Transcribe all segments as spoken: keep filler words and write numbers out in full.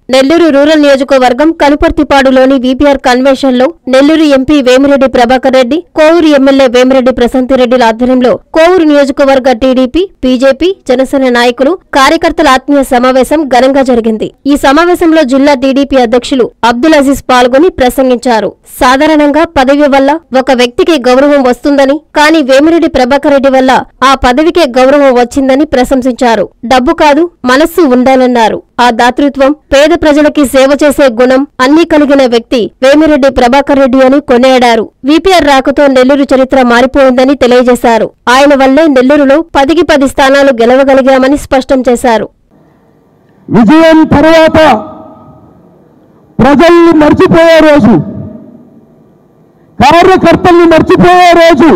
Nellore rural నియోజకవర్గం కనుపర్తిపాడులోని VPR convention లో Nellore MP Vemireddy Prabhakar Reddy, Kovur MLA Vemireddy ప్రశాంతిరెడ్డిల ఆధ్వర్యంలో కోవూరు నియోజకవర్గ టీడీపీ, బీజేపీ, జనసేన నాయకులు, కార్యకర్తల ఆత్మీయ సమావేశం ఘనంగా జరిగింది. ఈ సమావేశంలో జిల్లా టీడీపీ అధ్యక్షులు అబ్దుల్ అజీజ్ పాల్గొని ప్రసంగించారు. సాధారణంగా పదవి వల్ల ఒక వ్యక్తికి గౌరవం వస్తుందని, కానీ వేమిరెడ్డి ప్రభాకర్ రెడ్డి వల్ల ఆ పదవికే గౌరవం వచ్చిందని ప్రశంసించారు. డబ్బు కాదు, మనస్సు ఉండాలన్నారు. ఆ దాతృత్వం, పేద ప్రజలకి సేవ చేసే గుణం అన్నీ కలిగిన వ్యక్తి వేమిరెడ్డి ప్రభాకర్ రెడ్డి అని కొనియాడారు. వీపీఆర్ రాకతో నెల్లూరు చరిత్ర మారిపోయిందని తెలియజేశారు. ఆయన వల్లే నెల్లూరులో పదికి పది స్థానాలు గెలవగలిగామని స్పష్టం చేశారు. విజయం తర్వాత ప్రజల్ని మర్చిపోయే రోజు, కార్యకర్తల్ని మర్చిపోయే రోజు,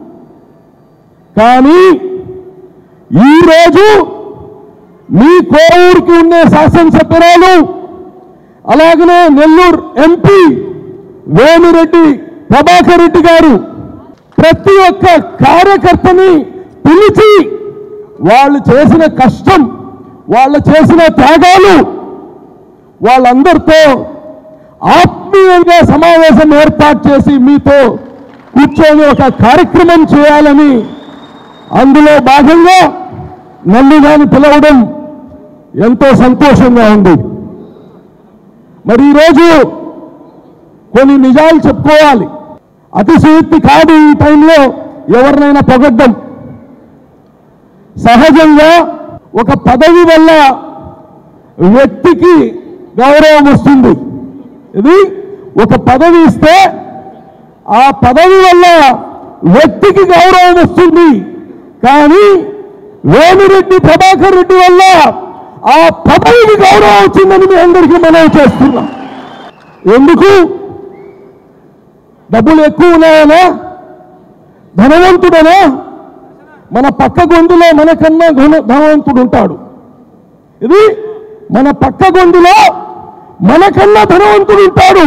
కానీ ఈరోజు మీ కోవూరుకి ఉండే శాసనసభ్యురాలు, అలాగనే నెల్లూరు ఎంపీ వేమిరెడ్డి ప్రభాకర్ రెడ్డి గారు ప్రతి ఒక్క కార్యకర్తని పిలిచి వాళ్ళు చేసిన కష్టం, వాళ్ళు చేసిన త్యాగాలు, వాళ్ళందరితో ఆత్మీయంగా సమావేశం ఏర్పాటు చేసి మీతో కూర్చొని ఒక కార్యక్రమం చేయాలని, అందులో భాగంగా నన్ను నేను పిలవడం ఎంతో సంతోషంగా ఉంది. మరి ఈరోజు కొన్ని నిజాలు చెప్పుకోవాలి. అతిశయోక్తి కాదు ఈ టైంలో ఎవరినైనా పొగడ్డం. సహజంగా ఒక పదవి వల్ల వ్యక్తికి గౌరవం వస్తుంది. ఇది ఒక పదవి ఇస్తే ఆ పదవి వల్ల వ్యక్తికి గౌరవం వస్తుంది. కానీ వేమిరెడ్డి ప్రభాకర్ రెడ్డి వల్ల ఆ పదవికి గౌరవం వచ్చిందని మీ అందరికీ మనవి చేస్తున్నాం. ఎందుకు? డబ్బులు ఎక్కువ ఉన్నాయనా? ధనవంతుడనా? మన పక్క గొంతులో మనకన్నా ధనవంతుడు ఉంటాడు. ఇది మన పక్క గొంతులో మనకన్నా ధనవంతుడు ఉంటాడు.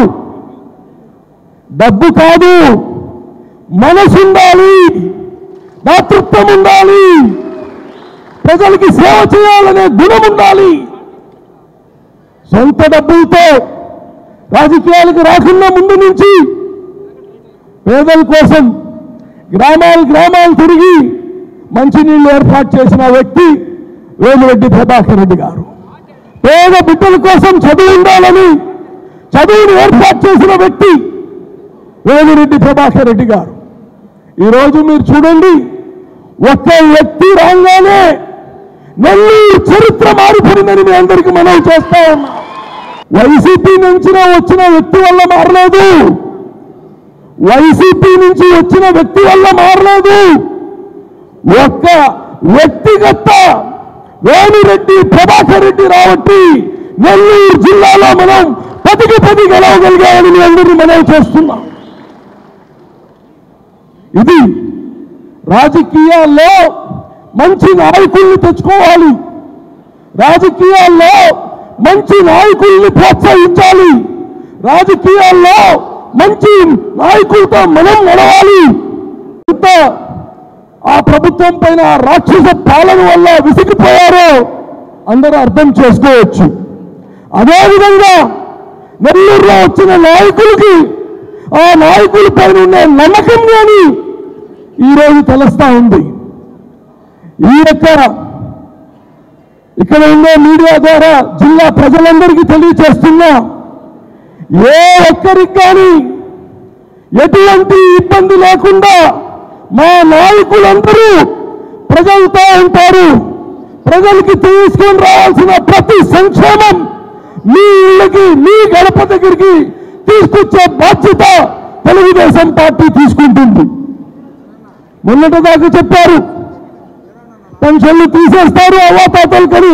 డబ్బు కాదు, మనసు ఉండాలి, దాతృత్వం ఉండాలి, ప్రజలకి సేవ చేయాలనే గుణం ఉండాలి. సొంత డబ్బులతో రాజకీయాలకు రాకుండా ముందు నుంచి పేదల కోసం గ్రామాలు గ్రామాలు తిరిగి మంచినీళ్ళు ఏర్పాటు చేసిన వ్యక్తి వేమిరెడ్డి ప్రభాకర్ రెడ్డి గారు. పేద బిడ్డల కోసం చదువు ఉండాలని చదువును ఏర్పాటు చేసిన వ్యక్తి వేమిరెడ్డి ప్రభాకర్ రెడ్డి గారు. ఈరోజు మీరు చూడండి, ఒక్క వ్యక్తి రాగానే నెల్లూరు చరిత్ర మారిపోయిందని మీ అందరికీ మనవి చేస్తా ఉన్నా. వైసీపీ నుంచి వచ్చిన వ్యక్తి వల్ల మారలేదు, వైసీపీ నుంచి వచ్చిన వ్యక్తి వల్ల మారలేదు. ఒక్క వ్యక్తిగత వేమిరెడ్డి ప్రభాకర్ రెడ్డి రాబట్టి నెల్లూరు జిల్లాలో మనం పదికి పది గెలవగలిగామని మీ అందరినీ మనవి చేస్తున్నాం. ఇది రాజకీయాల్లో మంచి నాయకుల్ని తెచ్చుకోవాలి, రాజకీయాల్లో మంచి నాయకుల్ని ప్రోత్సహించాలి, రాజకీయాల్లో మంచి నాయకులతో మనం నడవాలి. ఇంత ఆ ప్రభుత్వం పైన రాక్షస పాలన వల్ల విసిగిపోయారో అందరూ అర్థం చేసుకోవచ్చు. అదేవిధంగా నెల్లూరులో వచ్చిన నాయకులకి ఆ నాయకుల పైన ఉన్న నమ్మకం కానీ ఈరోజు తెలుస్తా ఉంది. ఈ యొక్క ఇక్కడ ఉండే మీడియా ద్వారా జిల్లా ప్రజలందరికీ తెలియచేస్తున్నా, ఏ ఒక్కరికి కానీ ఎటువంటి ఇబ్బంది లేకుండా మా నాయకులందరూ ప్రజలతో ఉంటారు. ప్రజలకి తీసుకొని రావాల్సిన ప్రతి సంక్షేమం మీ ఇళ్ళకి, మీ గడప దగ్గరికి తీసుకొచ్చే బాధ్యత తెలుగుదేశం పార్టీ తీసుకుంటుంది. మొన్నటిదాకా చెప్పారు పెన్షన్లు తీసేస్తారు అవ్వాతాతలు కని,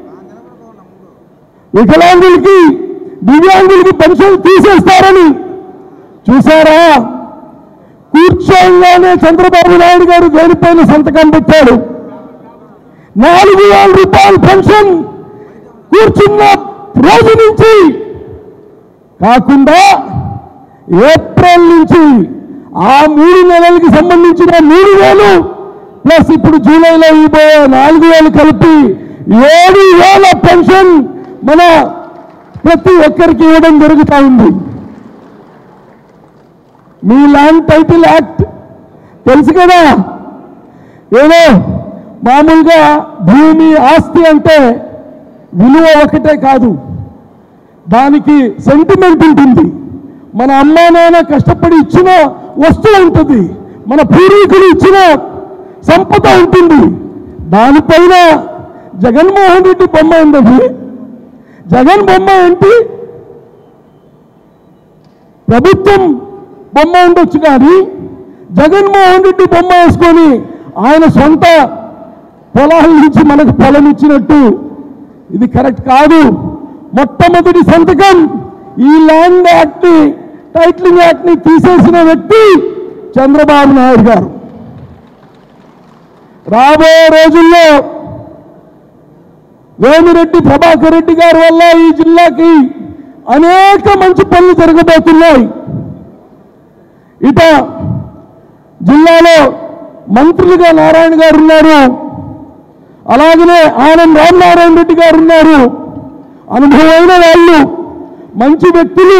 వికలాంగులకి దివ్యాంగులకి పెన్షన్లు తీసేస్తారని. చూసారా? కూర్చోగానే చంద్రబాబు నాయుడు గారు దేనిపైన సంతకం పెట్టాడు. నాలుగు వేల రూపాయల పెన్షన్ కూర్చున్న రోజు నుంచి కాకుండా ఏప్రిల్ నుంచి ఆ మూడు నెలలకి సంబంధించిన మూడు వేలు ప్లస్ ఇప్పుడు జూలైలో ఇవ్వబోయే నాలుగు వేలు కలిపి ఏడు వేల పెన్షన్ మన ప్రతి ఒక్కరికి ఇవ్వడం జరుగుతూ ఉంది. మీ ల్యాండ్ టైటిల్ యాక్ట్ తెలుసు కదా, ఏదో మామూలుగా భూమి ఆస్తి అంటే విలువ ఒకటే కాదు, దానికి సెంటిమెంట్ ఉంటుంది. మన అమ్మా నాన్న కష్టపడి ఇచ్చిన వస్తువు ఉంటుంది, మన పూర్వీకులు ఇచ్చిన సంపద ఉంటుంది. దానిపైన జగన్మోహన్ రెడ్డి బొమ్మ ఉంది. జగన్ బొమ్మ ఏంటి? ప్రభుత్వం బొమ్మ ఉండొచ్చు, కానీ జగన్మోహన్ రెడ్డి బొమ్మ వేసుకొని ఆయన సొంత పొలాల నుంచి మనకు పొలం ఇచ్చినట్టు ఇది కరెక్ట్ కాదు. మొట్టమొదటి సంతకం ఈ ల్యాండ్ యాక్ట్ ని, టైటిలింగ్ యాక్ట్ ని తీసేసిన వ్యక్తి చంద్రబాబు నాయుడు గారు. రాబోయే రోజుల్లో వేమిరెడ్డి ప్రభాకర్ రెడ్డి గారి వల్ల ఈ జిల్లాకి అనేక మంచి పనులు జరగబోతున్నాయి. ఇట జిల్లాలో మంత్రులుగా నారాయణ గారు ఉన్నారు, అలాగనే ఆనంద్ రామనారాయణ రెడ్డి గారు ఉన్నారు. అనుభవమైన వాళ్ళు, మంచి వ్యక్తులు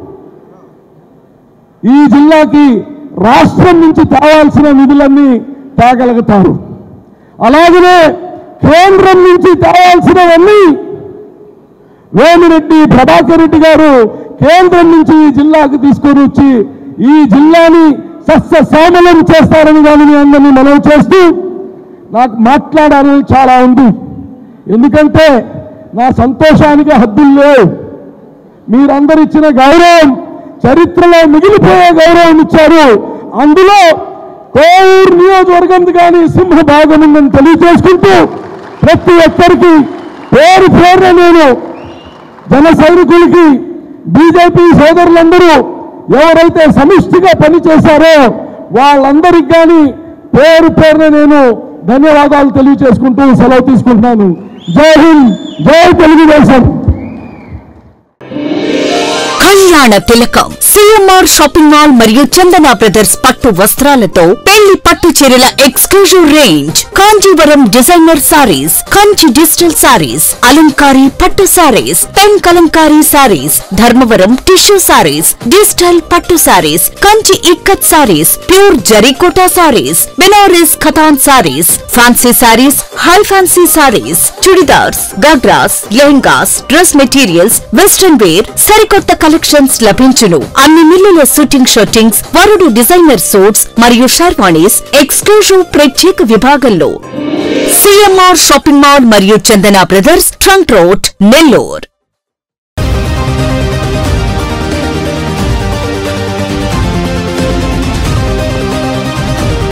ఈ జిల్లాకి రాష్ట్రం నుంచి తేవాల్సిన నిధులన్నీ తేగలుగుతారు. అలాగనే కేంద్రం నుంచి తేవాల్సినవన్నీ వేమిరెడ్డి ప్రభాకర్ రెడ్డి గారు కేంద్రం నుంచి ఈ జిల్లాకు తీసుకొని వచ్చి ఈ జిల్లాని సస్యశ్యామలం చేస్తారని కానీ మీ అందరినీ మనవి చేస్తూ, నాకు మాట్లాడాలని చాలా ఉంది. ఎందుకంటే నా సంతోషానికి హద్దులు లేవు. మీరందరూ ఇచ్చిన గౌరవం చరిత్రలో మిగిలిపోయే గౌరవం ఇచ్చారు. అందులో కోవూరు నియోజకవర్గం కానీ సింహ భాగం ఉందని తెలియజేసుకుంటూ, ప్రతి ఒక్కరికి పేరు పేరున నేను జన సైనికులకి, బీజేపీ సోదరులందరూ ఎవరైతే సమిష్టిగా పనిచేశారో వాళ్ళందరికీ కానీ పేరు పేరున నేను ధన్యవాదాలు తెలియజేసుకుంటూ సెలవు తీసుకుంటున్నాను. జై హింద్, జై తెలుగుదేశం. కళ్యాణ తిలకం సిఎంఆర్ షాపింగ్ మాల్ మరియు చందన బ్రదర్స్ పట్టు వస్త్రాలతో పెళ్లి పట్టు చీరల exclusive range, Kanjeevaram designer sarees, Kanchi digital sarees, అలంకారీ పట్టు sarees, pen Kalamkari sarees, Dharmavaram tissue sarees, digital పట్టు sarees, Kanchi ikat sarees, pure జరీకోటా సారీస్, బెనారస్ ఖతాన్ sarees, fancy sarees, high fancy sarees, chudidars, ghagras, lehengas, dress materials, western wear, సరికొత్త కలెక్షన్స్ లభించును. అన్ని మిల్లుల షూటింగ్ షర్టింగ్స్, వరుడు డిజైనర్ సూట్స్ మరియు షర్వాణీస్ ఎక్స్క్లూజివ్ ప్రత్యేక విభాగంలో. సిఎంఆర్ షాపింగ్ మాల్ మరియు Chandana brothers, trunk road, Nellore.